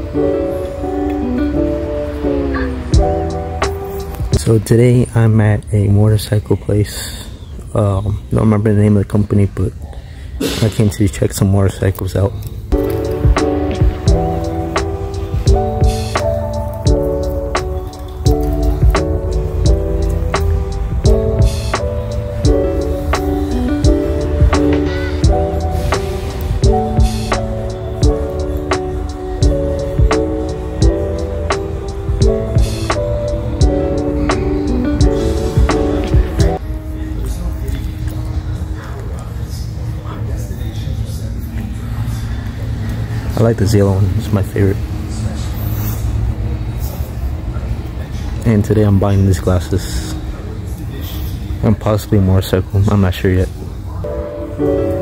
So today I'm at a motorcycle place. Don't remember the name of the company, but I came to check some motorcycles out. I like the yellow one, it's my favorite. And today I'm buying these glasses. And possibly a motorcycle, I'm not sure yet.